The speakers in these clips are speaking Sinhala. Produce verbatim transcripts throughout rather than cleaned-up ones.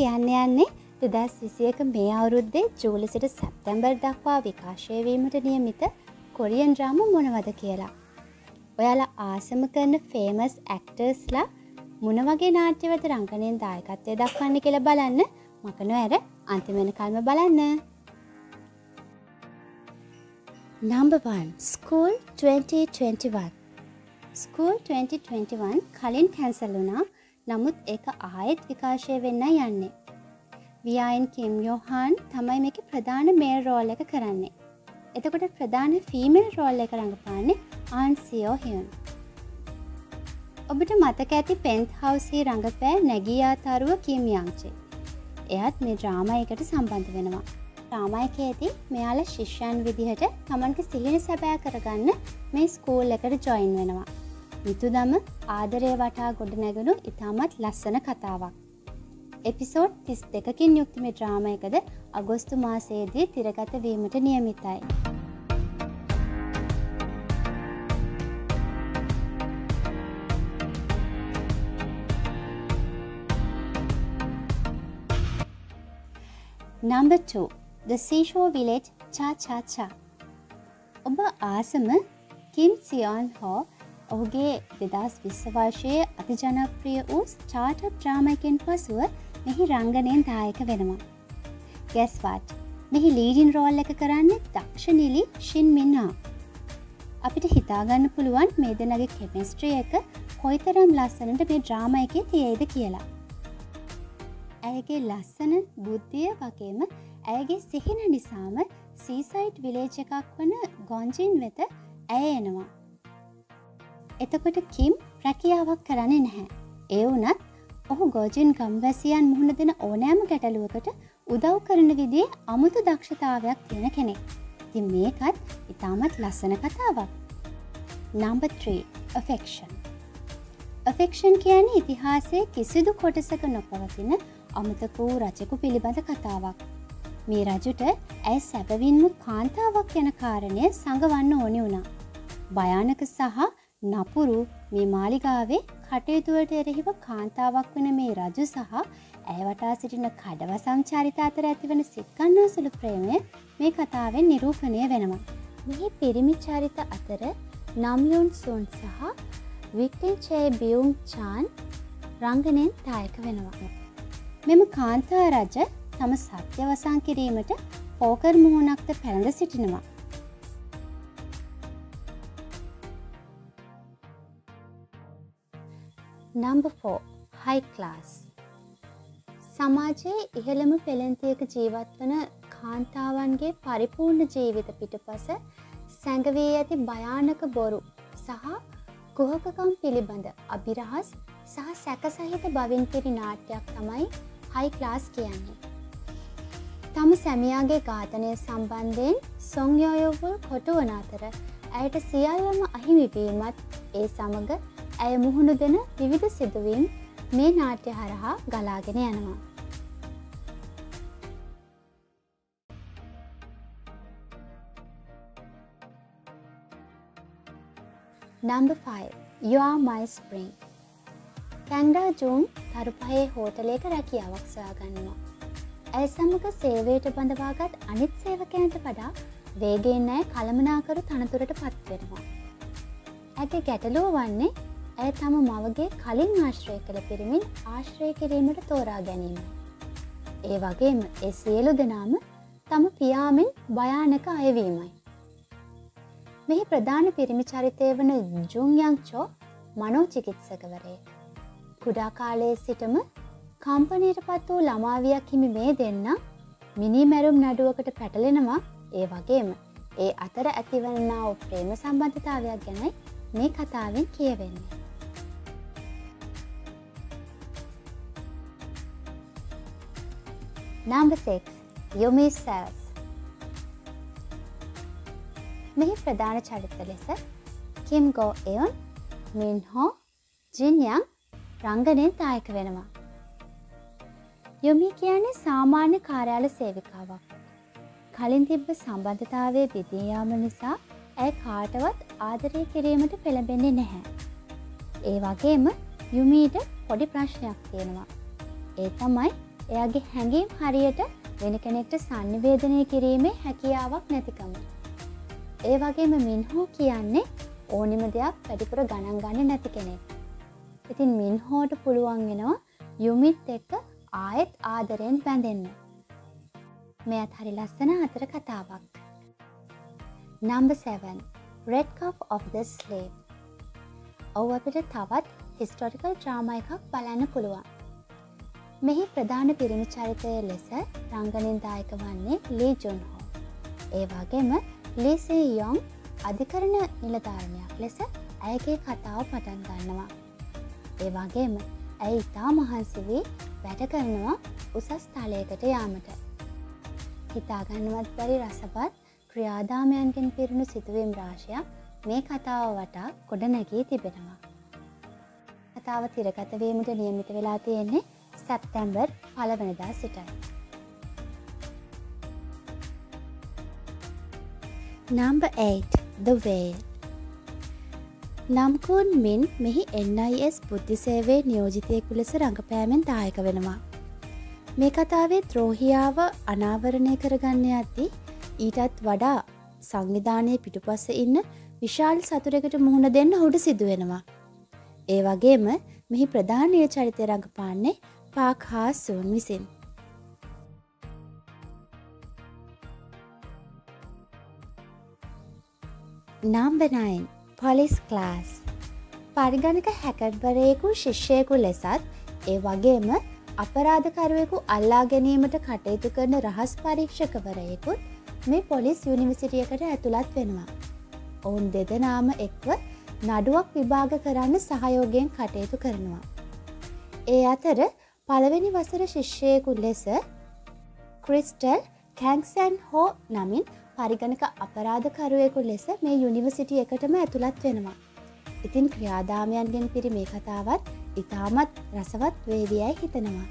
කියන්න යන්නේ දෙදහස් විසිඑක මේ අවුරුද්දේ ජූලි සිට සැප්තැම්බර් දක්වා විකාශය වීමට නියමිත කොරියන් ඩ්‍රාමා මොනවද කියලා. ඔයාලා ආසම කරන ෆේමස් ඇක්ටර්ස්ලා මොන වගේ නාට්‍යවලට රංගනයෙන් දායකත්වය දක්වන්නේ කියලා බලන්න මක නොඇර අන්තිම වෙනකල්ම බලන්න. Number one. School twenty twenty-one. School twenty twenty-one කලින් කැන්සල් වුණා. නමුත් ඒක ආයෙත් විකාශය වෙන්න යන්නේ. වියායන් කිම් යෝහන් තමයි මේකේ ප්‍රධාන මේල් රෝල් එක කරන්නේ. එතකොට ප්‍රධාන ෆීමේල් රෝල් එක රඟපාන්නේ ආන් සියෝ හියුන්. ඔබට මතක ඇති පෙන්ත් හවුස් හි රඟපෑ නැගියා තරුව කිම් යංචේ. එයාත් මේ ඩ්‍රාමා එකට සම්බන්ධ වෙනවා. ඩ්‍රාමා එකේදී මෙයාලා ශිෂ්‍යයන් විදිහට තමන්ගේ සිහින සැබෑ කරගන්න මේ ස්කූල් එකට ජොයින් වෙනවා. මිතුදම ආදරය වටා ගොඩනැගුණු ඉතාමත් ලස්සන කතාවක්. එපිසෝඩ් තිස් දෙකකින් යුක්ත මේ ඩ්‍රාමා එකද අගෝස්තු මාසයේදී තිරගත වීමට නියමිතයි. Number two. The Seashore Village Cha Cha Cha. ඔබ ආසම කිම් සියොන් හෝ ඔහුගේ දෙදහස් විස්ස වර්ෂයේ අති ජනප්‍රිය වූ ස්ටාර්ට්අප් ඩ්‍රාමා එකෙන් පසුව මෙහි රංගනයෙන් දායක වෙනවා. Guess what? මෙහි ලීඩින් රෝල් එක කරන්නේ දක්ෂ නිලි ෂින් මින්හා. අපිට හිතාගන්න පුළුවන් මේ දෙන්නගේ කෙමිස්ට්‍රි එක කොයිතරම් ලස්සනට මේ ඩ්‍රාමා එකේ තියෙයිද කියලා. ඇයගේ ලස්සන බුද්ධිය වගේම ඇයගේ සිහින නිසාම සීසයිඩ් විලේජ් එකක් වන ගොන්ජින් වෙත ඇය එනවා. එතකොට කිම් රැකියාවක් කරන්නේ නැහැ. ඒ වුණත් ඔහු ගොජින් ගම්වැසියන් මුහුණ දෙන ඕනෑම ගැටලුවකට උදව් කරන විදිහේ අමුතු දක්ෂතාවයක් තියෙන කෙනෙක්. ඉතින් මේකත් ඉතාමත් ලස්සන කතාවක්. Number three. Affection. Affection කියන්නේ ඉතිහාසයේ කිසිදු කොටසක නොපවතින අමතක වූ රජෙකු පිළිබඳ කතාවක්. මේ රජුට ඇය සැබවින්ම කාන්තාවක් යන කාරණය සඟවන්න ඕනි වුණා. භයානක සහ නපුරු මේ මාලිගාවේ කටයුතුවලට එරෙහිව කාන්තාවක් වන මේ රජු සහ ඇය වටා සිටින කඩවසම් චරිත අතර ඇතිවන සිත්ගන්නා සුළු ප්‍රේමය මේ කතාවෙන් නිරූපණය වෙනවා. මෙහි පිරිමි චරිත අතර නම්යුන් සුන් සහ වික්ටින් චේ බියුන් චාන් රංගනයෙන් දායක වෙනවා. මෙම කාන්තා රජ තම සත්‍ය වසන් කිරීමට පෝකර් මුහුණක්ද පැළඳ සිටිනවා. Number four. High class. සමාජයේ ඉහළම පෙළෙන්තියක ජීවත් වන කාන්තාවන්ගේ පරිපූර්ණ ජීවිත පිටුපස සැඟවී ඇති භයානක බොරු සහ කුහකකම් පිළිබඳ අභිරහස් සහ සැකසහිත බවින් පිරි නාට්‍යයක් තමයි හයි ක්ලාස් කියන්නේ. තම සැමියාගේ ඝාතනය සම්බන්ධයෙන් සොං යෝයෝවුල් කොටු වන අතර ඇයට සියල්ලම අහිමිවීමත් ඒ සමග ඇය මුහුණු දෙන විවිධ සිදුවීම් මේ නාට්‍ය හරහා ගලාගෙන යනවා. Number five. You Are My Spring. කැන්ඩා ජූන් තරුපහේ හෝටලයක රැකියාවක් සොයාගන්නවා. ඇය සමග සේවයට බඳවාගත් අනිත් සේවකයන්ට වඩා වේගයෙන් ඇය කළමනාකරු තනතුරට පත්වෙනවා. ඇගේ ගැටලුව වන්නේ ඇය තම මවගේ කලින් ආශ්‍රය කළ පිරිමින් ආශ්‍රය කිරීමට තෝරා ගැනීම. ඒ වගේම ඒ සියලු දෙනාම තම පියාමෙන් භයානක අයවීමයි. මෙහි ප්‍රධාන පිරිමි චරිතය වන ජුන් යං චෝ මනෝචිකිත්සකවරයෙක්. කුඩා කාලයේ සිටම කම්පනයට පත් වූ ළමාවියක් හිමි මේ දෙන්න මිනි මැරුම් නඩුවකට පැටලෙනවා. ඒ වගේම ඒ අතර ඇතිවන්නා වූ ප්‍රේම සම්බන්ධතාවයක් ගැනයි මේ කතාවෙන් කියවෙන්නේ. Number six. Yumi Cells. මෙහි ප්‍රධාන චරිත ලෙස කිම් ගෝ එයොන්, මින් හෝ, ජින් යං රංගනයෙන් දායක වෙනවා. යොමි කියන්නේ සාමාන්‍ය කාර්යාල සේවිකාවක්. කලින් තිබ්බ සම්බන්ධතාවයේ බිඳී යාම නිසා ඇය කාටවත් ආදරය කිරීමට පෙළඹෙන්නේ නැහැ. ඒ වගේම යුමීට පොඩි ප්‍රශ්නයක් තියෙනවා. ඒ තමයි එයාගේ හැඟීම් හරියට වෙන කෙනෙක්ට sannivedanaya කිරීමේ හැකියාවක් නැතිකම. ඒ වගේම මින්හෝ කියන්නේ ඕනිම දෙයක් වැඩිපුර ගණන් ගන්නේ නැති කෙනෙක්. ඉතින් මින්හෝට පුළුවන් වෙනවා යුමිත් එක්ක ආයෙත් ආදරෙන් බැඳෙන්න. මෙයත් හරි ලස්සන හතර කතාවක්. Number seven. Red Cup of the Slave. ඔව් අපිට තවත් historical drama එකක් බලන්න පුළුවන්. මෙහි ප්‍රධාන පිරිමි චරිතය ලෙස රංගනයෙන් දායක වන්නේ ලී ජුන් හෝ. ඒ වගේම ලී සී යොන් අධිකරණ නිලධාරණයක් ලෙස ඇයගේ කතාව පටන් ගන්නවා. ඒ වගේම ඇය ඉතා මහන්සි වී වැඩ කරනවා උසස් තලයකට යාමට. හිතාගන්නවත් බැරි රසවත් ක්‍රියාදාමයන්ගෙන් පිරුණු සිදුවීම් රාශියක් මේ කතාව වටා ගොඩනැගී තිබෙනවා. කතාව තිරගත වීමට නියමිත වෙලා තියෙන්නේ සැප්තැම්බර් පළවෙනිදා සිටයි. Number eight. The Whale. නම්කුන් මින් මෙහි එන් අයි එස් බුද්ධි සේවයේ නියෝජිතයෙකු ලෙස රඟපෑමෙන් දායක වෙනවා. මේ කතාවේ ද්‍රෝහියාව අනාවරණය කරගන්න යද්දී ඊටත් වඩා සංවිධානයේ පිටුපස්ස ඉන්න විශාල සතුරෙකුට මුහුණ දෙන්න ඔහුට සිදු වෙනවා. ඒ වගේම මෙහි ප්‍රධාන චරිතය රඟපාන්නේ පාක් හා සූන් විසින්. Number nine. Police Class. පරිගණක හැකර්වරයෙකු ශිෂ්‍යයෙකු ලෙසත් ඒ වගේම අපරාධකරුවෙකු අල්ලා ගැනීමට කටයුතු කරන රහස් පරීක්ෂකවරයෙකුත් මේ පොලිස් යුනිවර්සිටියකට ඇතුළත් වෙනවා. ඔවුන් දෙදෙනාම එක්ව නඩුවක් විභාග කරන්න සහයෝගයෙන් කටයුතු කරනවා. ඒ අතර පළවෙනි වසර ශිෂ්‍යයෙකු ලෙස ක්‍රිස්ටල් කැන්ක්සන් හෝ නමින් පරිගණක අපරාධකරුවෙකු ලෙස මේ යුනිවර්සිටි එකටම ඇතුළත් වෙනවා. ඉතින් ක්‍රියාදාමයන්ගෙන් පිරි මේ කතාවත් ඉතාමත් රසවත් වේවියයි හිතනවා.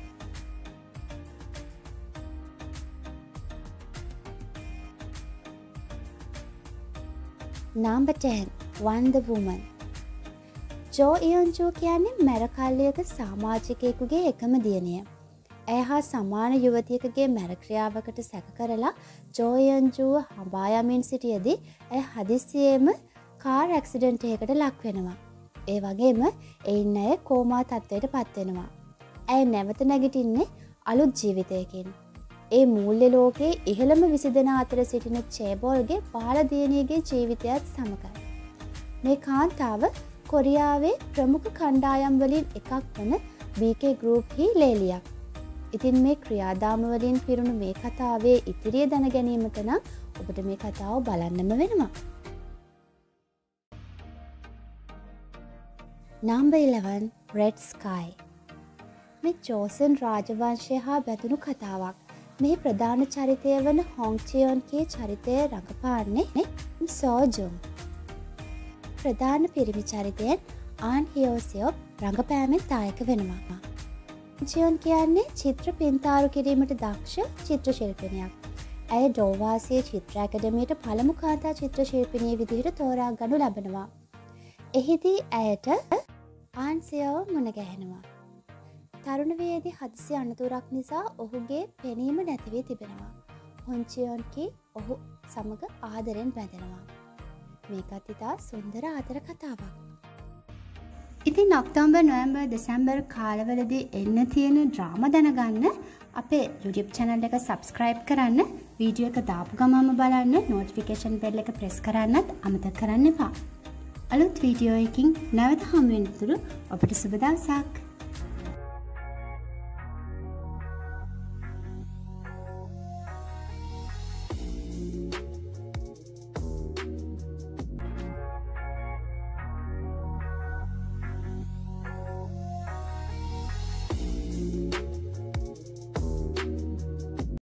Number ten. Wonder Woman. ජෝ ඉයොන්ජෝ කියන්නේ මැරකල්ලියක සමාජිකයෙකුගේ එකම දියණිය. ඇය හා සමාන යුවතියකගේ මැර ක්‍රියාවකට සැක කරලා ජෝ ඉයොන්ජෝව හඹා යමින් සිටියදී ඇය හදිස්සියේම කාර් ඇක්සිඩන්ට් එකකට ලක් වෙනවා. ඒ වගේම එයින් ඇය කෝමා තත්ත්වයට පත් වෙනවා. ඇය නැවත නැගිටින්නේ අලුත් ජීවිතයකින්. ඒ මූල්‍ය ලෝකයේ ඉහළම විසි දෙනා අතර සිටින චේබෝල්ගේ බාල දියණියගේ ජීවිතයත් සමගයි. මේ කාන්තාව කොරියාවේ ප්‍රමුඛ කණ්ඩායම් වලින් එකක් වන බී කේ ගෲප් හි ලේලියක්. ඉතින් මේ ක්‍රියාදාම වලින් පිරුණු මේ කතාවේ ඉතිරිය දැන ගැනීමට නම් ඔබට මේ කතාව බලන්නම වෙනවා. Number eleven. Red Sky. මේ ජෝසන් රාජවංශය හා බැඳුණු කතාවක්. මේ ප්‍රධාන චරිතය වන හොං චියොන්ගේ චරිතය රඟපාන්නේ සෝ ජුන්. ප්‍රධාන පිරිමි චරිතයෙන් ආන් හියෝසියොප් රඟපෑමෙන් දායක වෙනවා. චියොන් කියන්නේ චිත්‍ර පින්තාරු කිරීමට දක්ෂ චිත්‍ර ශිල්පිනියක්. ඇය ඩෝවාසිය චිත්‍ර ඇකඩමියට පළමු කාන්තා චිත්‍ර ශිල්පිනිය විදිහට තෝරා ගනු ලබනවා. එහිදී ඇයට ආන් සියෝ මුණ ගැහෙනවා. තරුණ වයේදී හදිසි අනතුරක් නිසා ඔහුගේ පෙනීම නැති වී තිබෙනවා. හොන් චියොන්කි ඔහු සමග ආදරෙන් බැඳෙනවා. මේකත් ඉතා සුන්දර ආදර කතාවක්. ඉතින් ඔක්තෝබර් නොවැම්බර් දෙසැම්බර් කාලවලදී එන්න තියෙන ඩ්‍රාමා දැනගන්න අපේ YouTube channel එක subscribe කරන්න, වීඩියෝ එක දාපු ගමන්ම බලන්න notification bell එක press කරන්නත් අමතක කරන්න එපා. අලුත් වීඩියෝ එකකින් නැවත හමු වෙනතුරු ඔබට සුබ දවසක්.